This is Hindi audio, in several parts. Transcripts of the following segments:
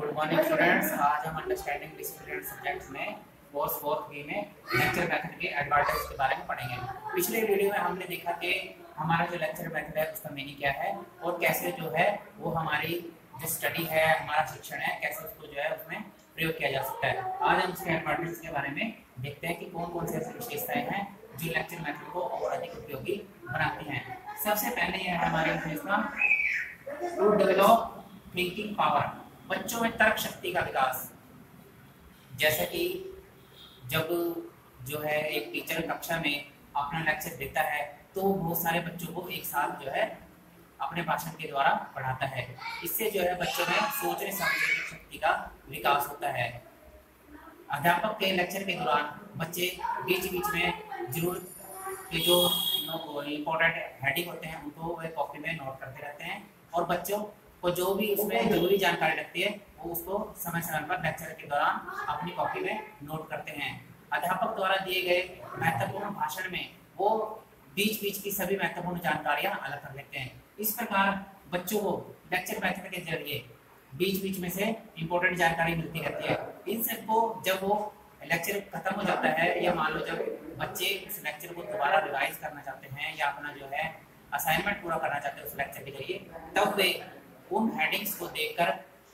Good morning students. आज हम अंडरस्टैंडिंग डिसिप्लिनरी सब्जेक्ट्स में कोर्स 4 में लेक्चर मेथड के एडवांटेज के बारे में पढ़ेंगे। पिछले वीडियो में हमने देखा कि हमारा जो लेक्चर मेथड है उसका मीनिंग क्या है और कैसे जो है वो हमारी जो स्टडी है, हमारा शिक्षण है, कैसे उसको जो है उसमें प्रयोग किया जा सकता है। आज हम उसके एडवांटेज के बारे में देखते हैं कि कौन कौन से ऐसी विशेषताएं हैं जो लेक्चर मेथड को और अधिक उपयोगी बनाती हैं। सबसे पहले यह है हमारी विशेषता टू डेवलप थिंकिंग पावर, बच्चों में तर्क शक्ति का विकास। जैसे कि जब जो है एक टीचर कक्षा में अपना लेक्चर देता है तो बहुत सारे बच्चों को एक साथ जो है अपने भाषण के द्वारा पढ़ाता है। इससे जो है बच्चों में सोचने समझने की शक्ति का विकास होता है। अध्यापक के लेक्चर के दौरान बच्चे बीच बीच में जरूरत के जो इम्पोर्टेंट हेडिंग होते हैं उनको वह कॉपी में नोट करते रहते हैं और बच्चों को जो भी उसमें जरूरी जानकारी लगती है वो उसको समय समय पर लेक्चर के दौरान अपनी कॉपी में नोट करते हैं। अध्यापक द्वारा दिए गए महत्वपूर्ण भाषण में वो बीच बीच की सभी महत्वपूर्ण जानकारियां अलग कर लेते हैं। इस प्रकार बच्चों को लेक्चर मेथड के जरिए बीच बीच में से इम्पोर्टेंट जानकारी मिलती रहती है। इन सबको जब वो लेक्चर खत्म हो जाता है या मान लो जब बच्चे उस लेक्चर को दोबारा रिवाइज करना चाहते हैं या अपना जो है असाइनमेंट पूरा करना चाहते हैं उस लेक्चर के जरिए, तब वे उन हेडिंग्स को देखकर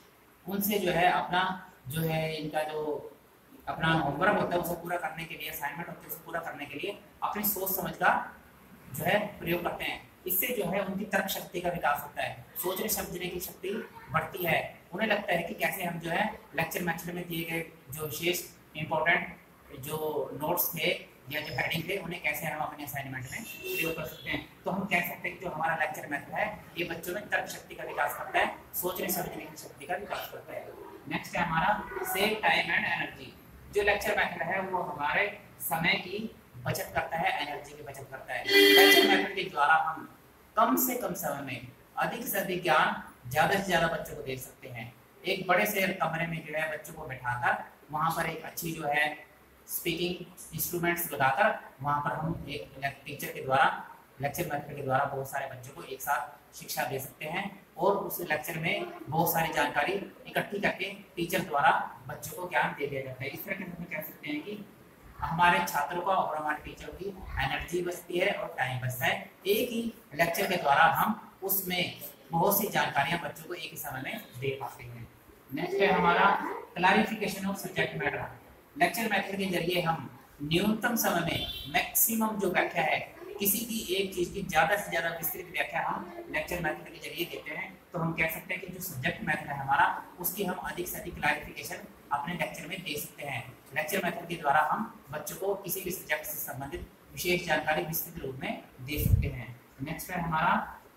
उनसे जो है अपना जो है इनका जो अपना होमवर्क होता है उसे पूरा करने के लिए, असाइनमेंट होता है उसे पूरा करने के लिए अपनी सोच समझ का जो है प्रयोग करते हैं। इससे जो है उनकी तर्क शक्ति का विकास होता है, सोचने समझने की शक्ति बढ़ती है। उन्हें लगता है कि कैसे हम जो है लेक्चर मेथड में दिए गए जो विशेष इंपॉर्टेंट जो नोट्स थे या जो हेडिंग थे उन्हें कैसे हम अपने असाइनमेंट में प्रयोग कर सकते हैं। तो हम कह सकते हैं कि जो हमारा लेक्चर मेथड है ये बच्चों में तर्क शक्ति का विकास करता है, सोचने समझने की शक्ति का विकास करता है। नेक्स्ट है हमारा सेव टाइम एंड एनर्जी। जो लेक्चर मेथड है वो हमारे समय की बचत करता है, एनर्जी की बचत करता है। लेक्चर मेथड के द्वारा हम कम से कम समय में अधिक से अधिक ज्ञान ज्यादा से ज्यादा बच्चों को दे सकते हैं। एक बड़े से कमरे में जो है बच्चों को बैठाकर वहाँ पर एक अच्छी जो है स्पीकिंग इंस्ट्रूमेंट्स लगाकर वहाँ पर हम एक टीचर के द्वारा लेक्चर मेथड के द्वारा बहुत सारे बच्चों को एक साथ शिक्षा दे सकते हैं और उस लेक्चर में बहुत सारी जानकारी इकट्ठी करके टीचर द्वारा बच्चों को ज्ञान दे दिया जाता है। इस तरह के हम कह सकते हैं कि हमारे छात्रों का और हमारे टीचरों की एनर्जी बचती है और टाइम बचता है। एक ही लेक्चर के द्वारा हम उसमें बहुत सी जानकारियां बच्चों को एक ही समय में दे पाते हैं। नेक्स्ट है हमारा clarification of subject matter. Lecture method के जरिए हम न्यूनतम समय में मैक्सिमम जो व्याख्या है किसी की एक चीज की ज्यादा से ज्यादा विस्तृत व्याख्या हम लेक्चर मेथड के जरिए देते हैं। तो हम कह सकते हैं कि जो सब्जेक्ट मेथड है हमारा उसकी हम अधिक से अधिक क्लैरिफिकेशन अपने लेक्चर में दे सकते हैं। लेक्चर मेथड के द्वारा हम बच्चों को किसी भी सब्जेक्ट से संबंधित विशेष जानकारी विस्तृत रूप में दे सकते हैं। नेक्स्ट है हमारा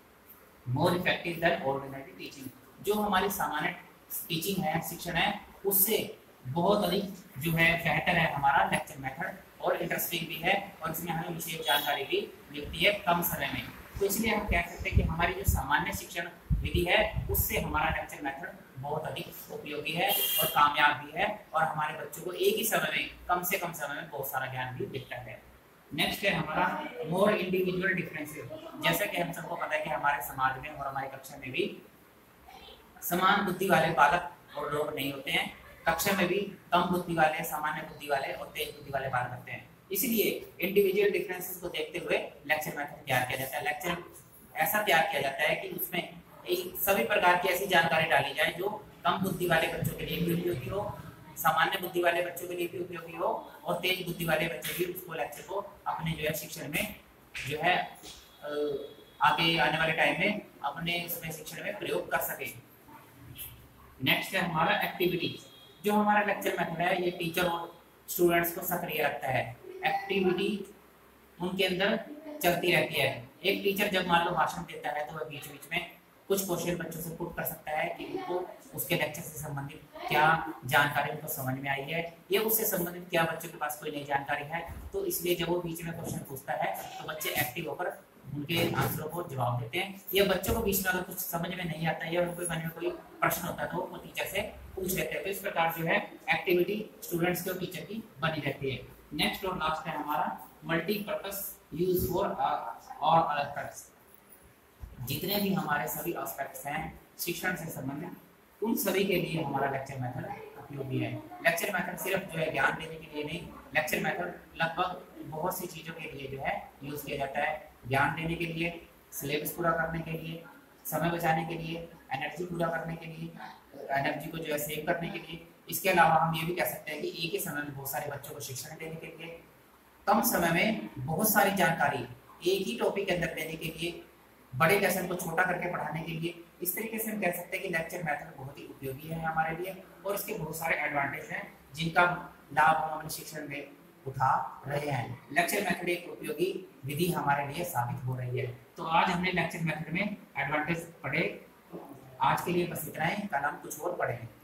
more effective than ordinary teaching. जो हमारी सामान्य टीचिंग है, शिक्षण है, उससे बहुत अधिक जो है बेहतर है हमारा लेक्चर मेथड और इंटरेस्टिंग भी है और इसमें हमें विशेष जानकारी भी मिलती है कम समय में। तो इसलिए हम कह सकते हैं कि हमारी जो सामान्य शिक्षण विधि है उससे हमारा लेक्चर मेथड बहुत अधिक उपयोगी है और कामयाब भी है और हमारे बच्चों को एक ही समय में कम से कम समय में बहुत सारा ज्ञान भी देता है। नेक्स्ट है हमारा मोर इंडिविजुअल डिफरेंसेस। जैसा कि हम सबको पता है कि हमारे समाज में और हमारी कक्षा में भी समान बुद्धि वाले बालक और लोग नहीं होते हैं। कक्षा में भी कम बुद्धि वाले, सामान्य बुद्धि वाले और तेज बुद्धि वाले बालक होते हैं। इसलिए इंडिविजुअल डिफरेंसेस को देखते हुए लेक्चर मेथड तैयार किया जाता है। लेक्चर ऐसा तैयार किया जाता है कि उसमें सभी प्रकार की ऐसी जानकारी डाली जाए जो कम बुद्धि वाले बच्चों के लिए भी उपयोगी हो, सामान्य बुद्धि वाले बच्चों के लिए भी उपयोगी हो और तेज बुद्धि वाले बच्चे भी उसको लेक्चर को अपने जो है शिक्षण में जो है आगे आने वाले टाइम में अपने उसमें शिक्षण में प्रयोग कर सके। नेक्स्ट है हमारा एक्टिविटी। जो हमारा लेक्चर मेथड है ये टीचर और स्टूडेंट्स को सक्रिय रखता है। एक्टिविटी उनके अंदर चलती रहती है। एक टीचर जब मान लो भाषण देता है तो वह बीच बीच में कुछ क्वेश्चन बच्चों से पुट कर सकता है कि उनको उसके लेक्चर से संबंधित क्या जानकारी उनको समझ में आई है या उससे संबंधित क्या बच्चों के पास कोई नई जानकारी है। तो इसलिए जब वो बीच में क्वेश्चन पूछता है तो बच्चे एक्टिव होकर उनके आंसरों को जवाब देते हैं। या बच्चों को बीच में अगर कुछ समझ में नहीं आता है या उनको मन में कोई प्रश्न होता है तो वो टीचर से पूछ लेते हैं। तो इस प्रकार जो है एक्टिविटी स्टूडेंट्स की और टीचर की बनी रहती है। नेक्स्ट और लास्ट है हमारा मल्टीपर्पस यूज फॉर और एस्पेक्ट्स। जितने भी हमारे सभी एस्पेक्ट्स हैं शिक्षण से संबंधित उन सभी के लिए हमारा लेक्चर मेथड उपयोगी है। लेक्चर मेथड सिर्फ जो है ज्ञान देने के लिए नहीं, लेक्चर मेथड लगभग बहुत सी चीज़ों के लिए जो है यूज़ किया जाता है। ज्ञान देने के लिए, सिलेबस पूरा करने के लिए, समय बचाने के लिए, एनर्जी पूरा करने के लिए, एनर्जी को जो है सेव करने के लिए। इसके अलावा हम ये भी कह सकते हैं कि एक ही समय में बहुत सारे बच्चों को शिक्षण देने के लिए, कम समय में बहुत सारी जानकारी एक ही टॉपिक के अंदर देने के लिए, बड़े लेसन को छोटा करके पढ़ाने के लिए। इस तरीके से हम कह सकते हैं कि लेक्चर मेथड बहुत ही उपयोगी है हमारे लिए और इसके बहुत सारे एडवांटेज हैं जिनका लाभ हम अपने शिक्षण में उठा रहे हैं। लेक्चर मेथड एक उपयोगी विधि हमारे लिए साबित हो रही है। तो आज हमने लेक्चर मेथड में एडवांटेज पढ़े। आज के लिए बस इतना ही, कल हम कुछ और पढ़ेंगे।